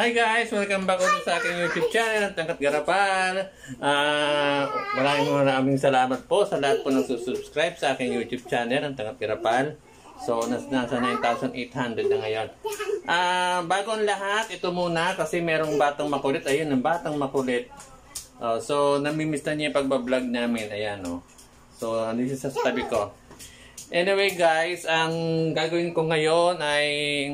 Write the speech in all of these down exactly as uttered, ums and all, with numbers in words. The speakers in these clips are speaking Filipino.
Hi guys! Welcome back ulit sa aking YouTube channel, Tangkat Garapal. Uh, maraming maraming salamat po sa lahat po ng subscribe sa aking YouTube channel, ang Tangkat Garapal. So, nas nasa nine thousand eight hundred na ngayon. Uh, bago ang lahat, ito muna kasi merong batang makulit. Ayun, ang batang makulit. Uh, so, namimiss na niya yung pagbablog namin. Ayan, oh. So, andito siya sa tabi ko. Anyway guys, ang gagawin ko ngayon ay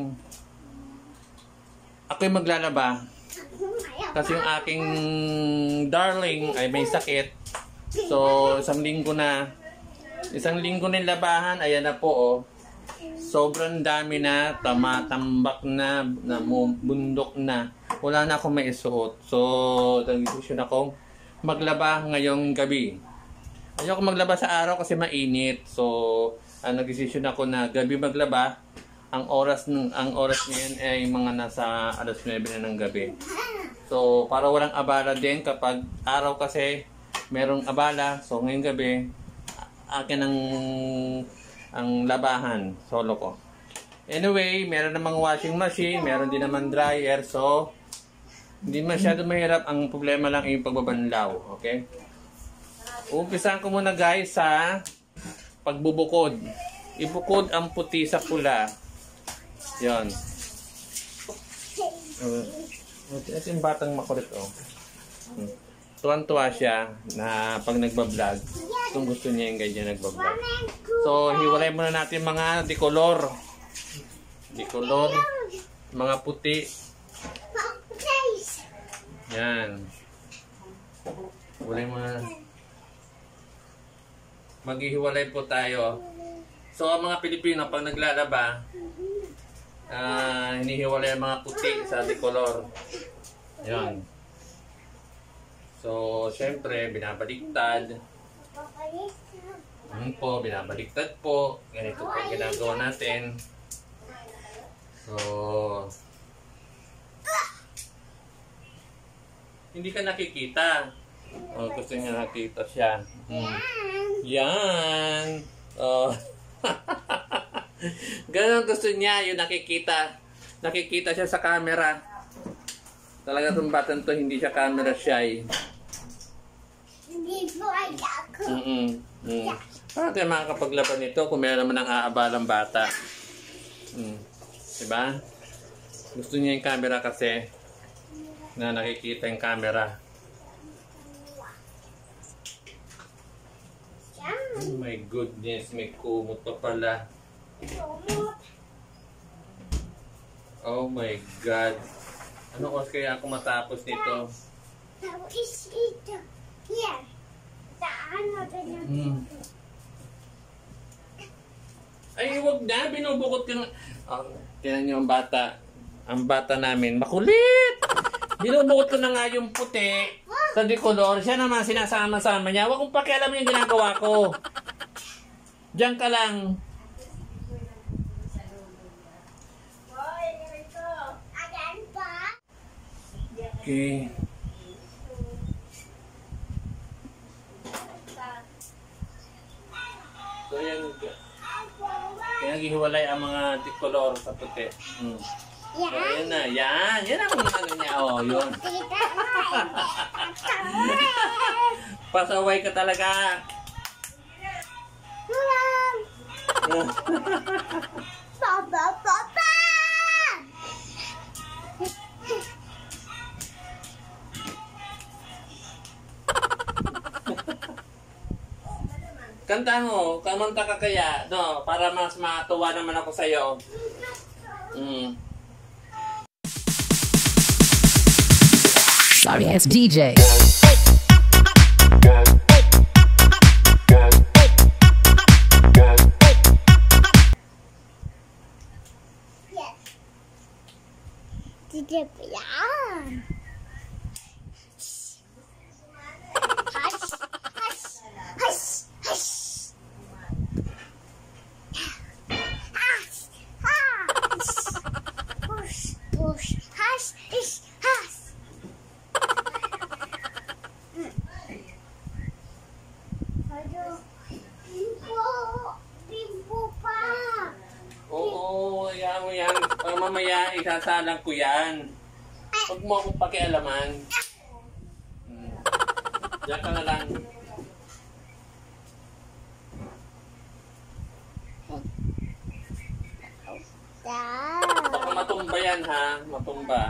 ako'y maglalaba kasi yung aking darling ay may sakit. So, isang linggo na. Isang linggo na labahan. Ayan na po, oh. Sobrang dami na. Tamatambak na. na bundok na. Wala na akong maisuot. So, nag-decision akong maglaba ngayong gabi. Ayoko maglaba sa araw kasi mainit. So, uh, nag-decision ako na gabi maglaba. Ang oras ng ang oras ngayon ay mga nasa alas nuwebe na ng gabi. So, para walang abala din kapag araw kasi merong abala. So, ngayong gabi akin ang ang labahan solo ko. Anyway, meron namang washing machine, meron din naman dryer. So, hindi masyado mahirap. Ang problema lang ay yung pagbabanlaw, okay? Umpisahan ko muna guys sa pagbubukod. Ibukod ang puti sa pula. Yan. Ito yung batang makulit, oh. Tuwan-tuwa siya na pag nagbablog, kung gusto niya yung ganyan nagbablog. So, hiwalay muna natin mga decolor. Decolor. Mga puti. Yan. Hiwalay muna. Maghihiwalay po tayo. So, ang mga Pilipino, pag naglalaba, uh, hinihiwalay ang mga puti sa decolor. Yan. So, syempre, binabaliktad. Ano po, binabaliktad po. Ganito po ang ginagawa natin. So, hindi ka nakikita. Oh, gusto niya nakita siya. Hmm. Yan. Oh. Ganon gusto niya, yung nakikita. Nakikita siya sa camera. Talaga itong batang to, hindi siya camera shy. Hindi po ay ako. Mm-mm. Mm. Para tayo makakapaglaban nito kung meron naman ang aabalang bata. Mm. Diba? Gusto niya yung camera kasi na nakikita yung camera. Oh my goodness, may kumot pa pala. Oh my God. Ano oras kaya ako matapos nito? Tapos ito. Here. Saan mo ganyan? Hmm. Ay, huwag na. Binubukot ko na. Oh, tinan niyo ang bata. Ang bata namin. Makulit! Binubukot ko na nga yung puti sa decolor. Siya naman sinasama-sama niya. Huwag kong pakialam yung ginagawa ko. Diyan ka lang. Okay. So yan. Kaya naghihiwalay ang mga decolor sa puti. Hmm. So, yan na. Yan. Yan ang ano niya. Oh, yun. Pasaway ka talaga. Papa, papa! Kanta mo, kamanta ka kaya, no, para mas matuwa naman ako sa'yo. Mm. Sorry, it's D J. Yes. D J pa yan. Hush, hush, hush, hush. Hush, hush. Push, push, hush, hush, hush. mamaya isasalang ko yan. Ay, Huwag mo akong pakialaman. Hmm. Diyan ka na lang. Baka matumba yan ha. Matumba.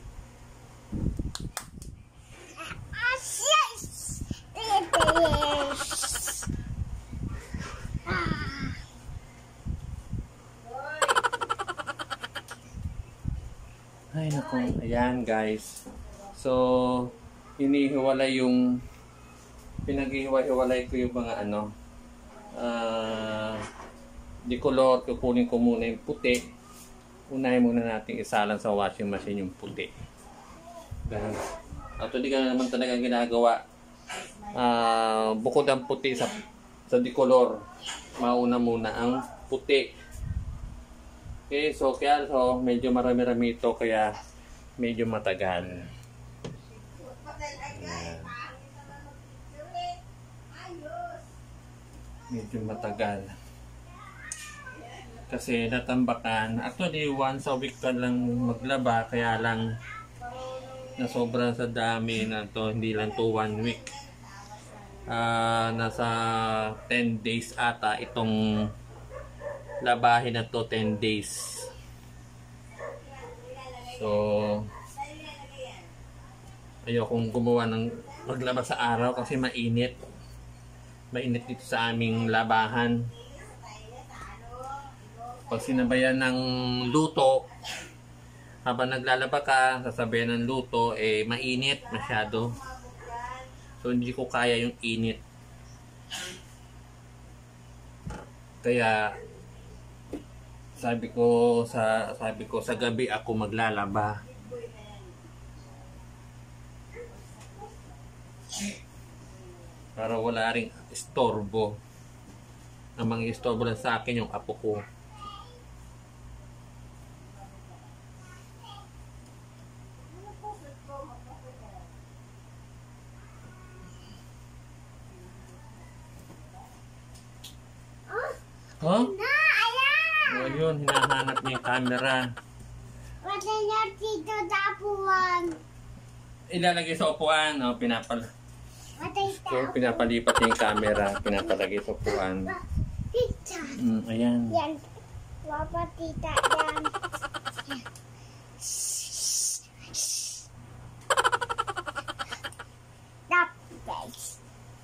Ay naku, ayan guys. So, hinihiwalay yung pinaghihiwa-hiwalay ko yung mga ano ah uh, di color. Kukunin ko muna yung puti. Unahin muna natin isalan sa washing machine yung puti. Ganun. At hindi ka naman talaga ginagawa. Uh, bukod ang puti sa sa dicolor, mauna muna ang puti. Okay, so kaya so medyo marami-rami ito kaya medyo matagal. Ayan. Medyo matagal. Kasi natambakan. Actually, once a week ka lang maglaba, kaya lang nasobra sa dami na to, hindi lang to one week. Uh, nasa ten days ata itong labahin na to, ten days. So ayokong gumawa ng maglaba sa araw kasi mainit. Mainit dito sa aming labahan. Pag sinabayan ng luto, habang naglalaba ka, sasabayan ng luto, eh mainit masyado. So hindi ko kaya yung init. Kaya sabi ko sa sabi ko sa gabi ako maglalaba. Para wala ring istorbo. Ang mga istorbo lang sa akin yung apo ko. Huh? Na, ayan! O yun, hinahanap niya yung camera. Wala na dito sa upuan. Ilalagay sa upuan, no? Pinapal Wala so, pinapalipat niya yung camera, pinapalagay sa upuan. Tita. Mm, ayan. Yan. Papa, tita, yan. Tapos.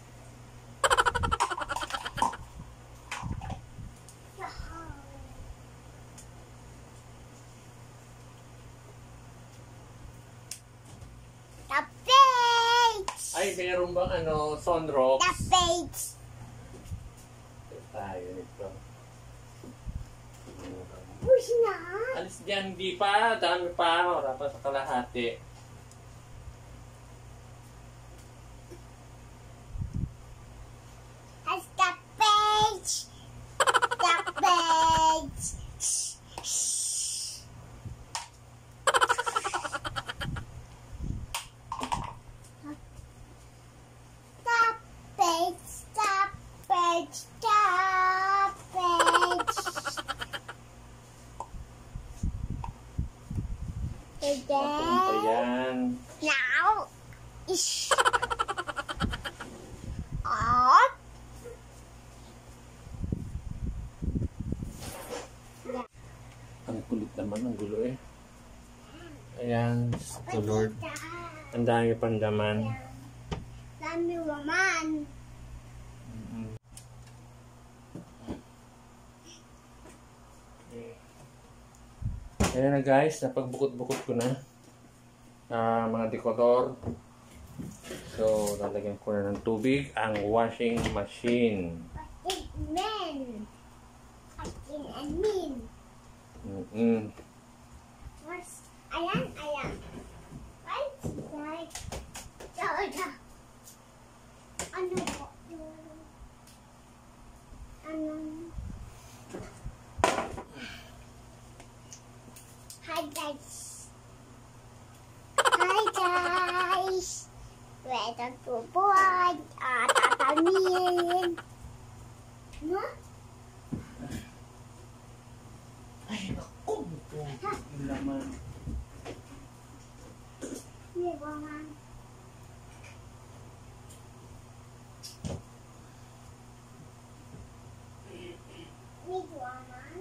Ay, mayroon bang ano, sunroof? Tapos. Tayo nito. Push na. Alis dyan, hindi pa. Dami pa. Wala pa sa kalahati. As the page. The page. Stop page. Stop page. Stop page. Papunta Today. yan. Now is up. Ang kulit naman, ang gulo eh. Ayan, to Lord. Ang dami pang laman. Dami naman. Mm-hmm. Ayan na guys, napagbukod-bukod ko na uh, mga decolor. So, lalagyan ko na ng tubig ang washing machine. It men. Akin and min. Mm-hmm. What's ayan, ayan. Right? Right. Dada. Ano po? Ano? Hi guys. Hi guys. Welcome to board. Ah, tatamin. No? Ay, naku! Ito yung laman. Woman. Need woman.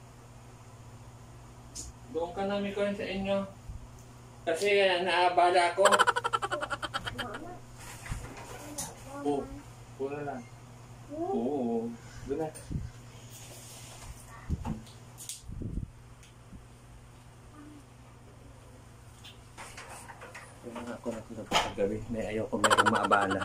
Doon ka namin ko sa inyo. Kasi uh, naabala ako. Mama. Oo. Pula lang. Oo. Doon na. Kaya nga ako na ito sa gabi. May ayaw ko mayroong maabala.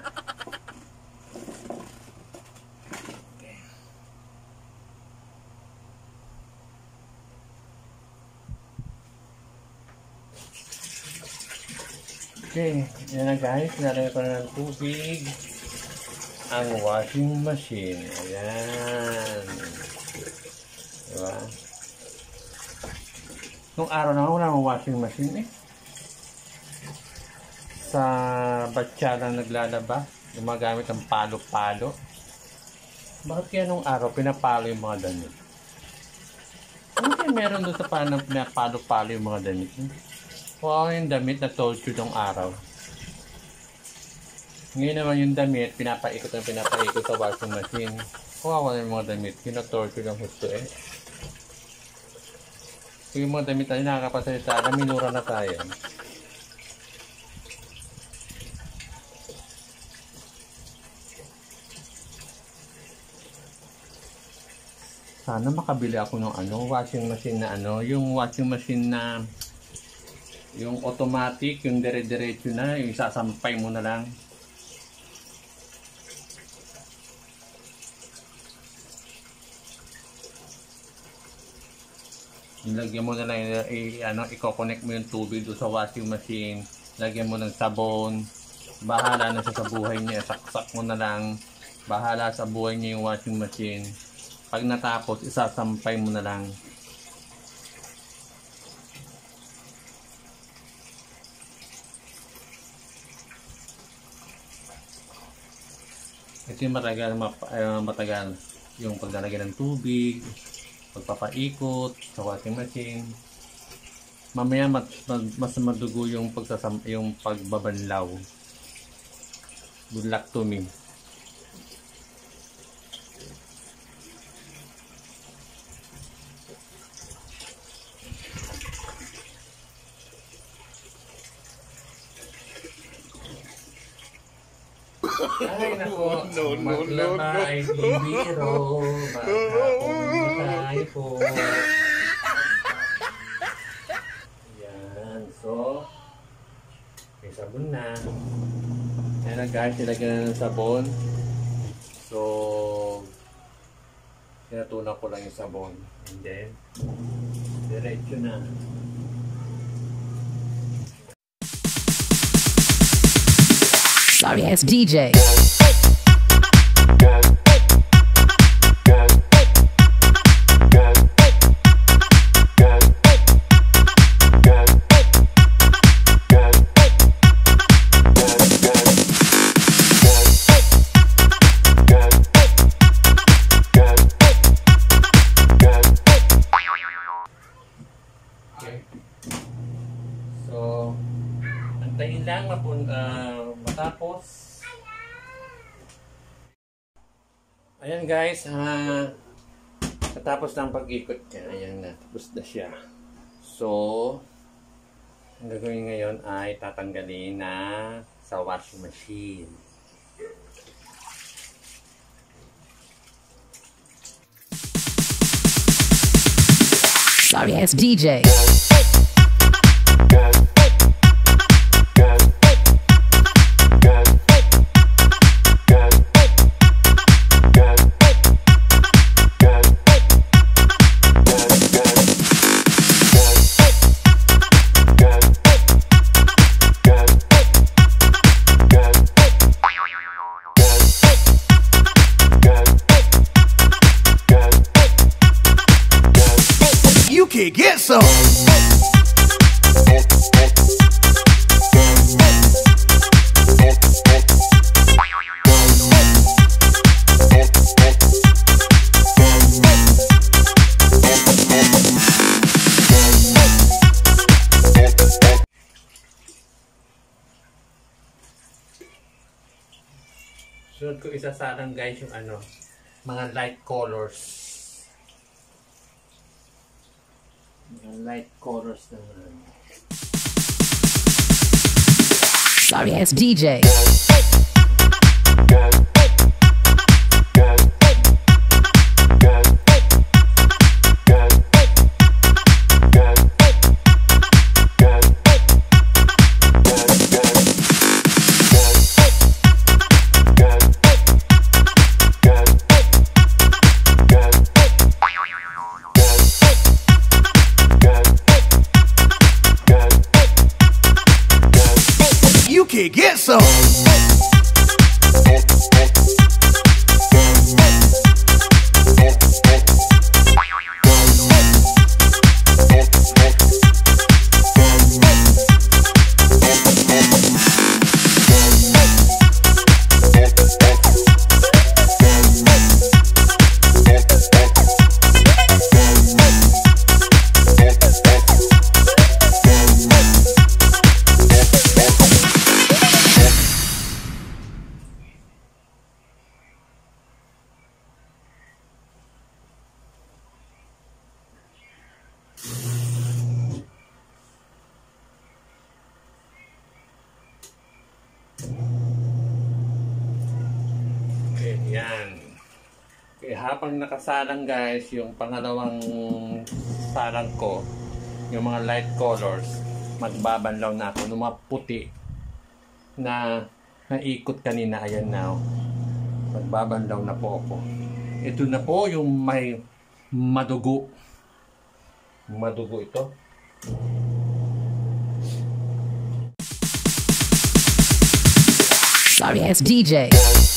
Okay, yan na guys, nalagay ko na ng tubig ang washing machine. Ayan. Diba? Nung araw naman wala akong washing machine eh. Sa batya lang naglalaba, gumagamit ng palo-palo. Bakit kaya nung araw pinapalo yung mga damit? Ano kaya meron doon sa pinapalo-palo yung mga damit? Wow, yung damit na torture ng araw. Ngayon naman yung damit, pinapaikot ng pinapaikot sa washing machine. Wow, yung mga damit, pinatorture ng gusto eh. So yung mga damit na nakakapasalita, na minura na tayo. Sana makabili ako ng ano, washing machine na ano, yung washing machine na yung automatic, yung dire-diretso na, yung isasampay mo na lang. Lagyan mo na lang, i, ano, i-connect mo yung tubig doon sa washing machine. Lagyan mo ng sabon. Bahala na siya sa buhay niya. Saksak mo na lang. Bahala sa buhay niya yung washing machine. Pag natapos, isasampay mo na lang. Ito yung matagal, uh, matagal yung paglalagay ng tubig, pagpapaikot sa washing machine. Mamaya mas, mas madugo yung, pagsasam, yung pagbabanlaw. Good luck to me. Ay, nako. No, no, no, no. Ay, bibiro. Baka tayo po. Yan. So, may sabon na. Ayan na guys, nilagyan na ng sabon. So, sinatunan ko lang yung sabon. And then, diretso na. Sorry ass D J. Okay. So, antayin lang mapun uh, matapos. Ayan guys, uh, katapos ng pag-ikot niya, ayan na, tapos na siya. So, ang gagawin ngayon ay tatanggalin na sa washing machine. Sorry ass D J. You can get some. Sunod ko isasalang guys yung ano, mga light colors. Mga light colors naman. Sorry ass D J. You can get some. Okay, yan. Okay, habang nakasalang guys, yung pangalawang salang ko, yung mga light colors, magbabanlaw na ako ng mga puti na naikot kanina. Ayan na. Magbabanlaw na po ako. Ito na po yung may madugo. Madugo ito. Sorry ass D J.